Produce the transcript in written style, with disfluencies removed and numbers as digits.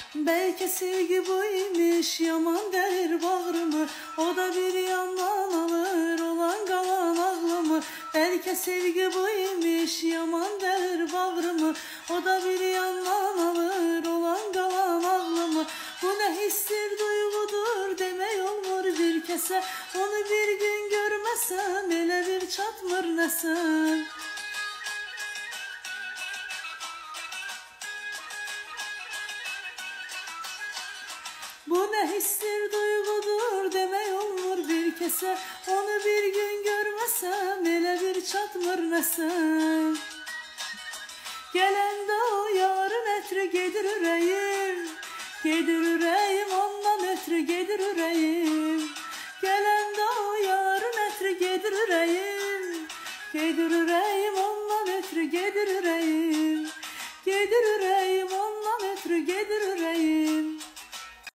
Belki sevgi buymuş, yaman der bağrımı. O da bir yandan alır olan kalan aklımı. Belki sevgi buymuş, yaman der bağrımı. O da bir yandan alır olan kalan aklımı. Bu ne histir, duygudur demek olmur bir kese. Onu bir gün görmesem ele bir çatmır nesin. Bu ne histir, duygudur demek olmur bir kese. Onu bir gün görmesem ele bir çatmır nesin. Gelende o yarın etri gedir üreyim, gedir